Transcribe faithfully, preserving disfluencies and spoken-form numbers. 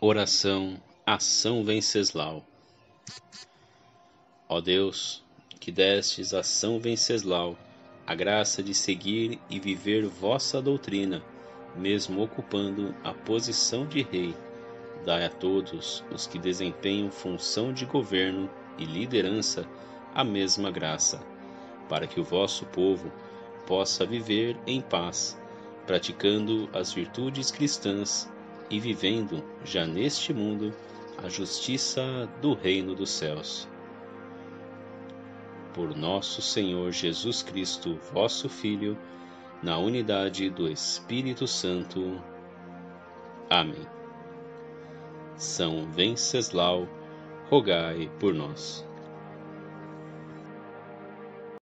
Oração a São Venceslau. Ó Deus, que destes a São Venceslau a graça de seguir e viver vossa doutrina, mesmo ocupando a posição de rei, dai a todos os que desempenham função de governo e liderança a mesma graça, para que o vosso povo possa viver em paz, praticando as virtudes cristãs e vivendo, já neste mundo, a justiça do reino dos céus. Por nosso Senhor Jesus Cristo, vosso Filho, na unidade do Espírito Santo. Amém. São Venceslau, rogai por nós.